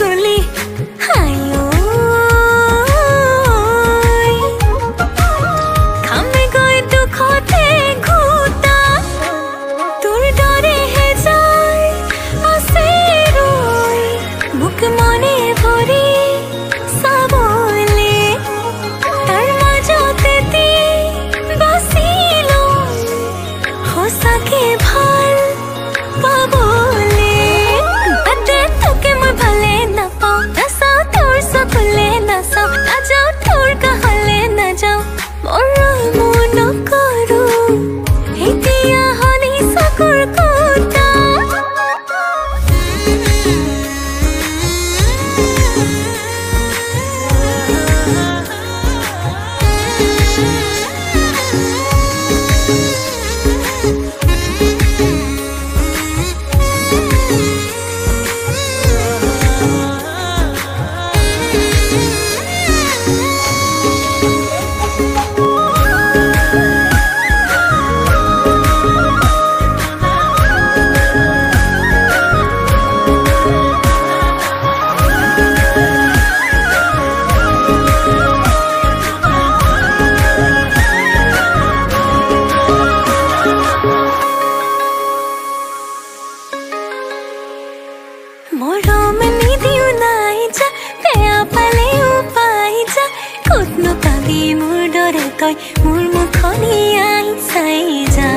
তুলি আয়ো খামে গৈ দুখতে ঘুটা তোৰ দৰে হে যায় আছে ৰৈ বুক মনে ভৰি চাবলে তাৰ মাজতে তি বাচিলো সঁচাকে ভাল পাবলে বাদে তোকে মই ভালে নাপাওঁ নাচাওঁ তোৰ চকুলে নাচাওঁ নাযাওঁ তোৰ কাষলে নাযাওঁ মৰম নকৰোঁ এতিয়া হলি চকুৰ কোটা মৰম নিদিও নাই যা বেয়া পালেও পাই যা ক'তনো পাবি মোৰ দৰে তই মোৰ মুখনি আই চাই যা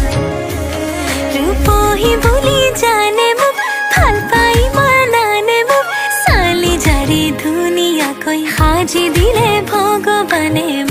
ৰূপহী বুলি জানে মোক ভাল পাই মানানে মোক চালি জাৰি ধুনীয়াকৈ সাজি দিলে ভগৱানে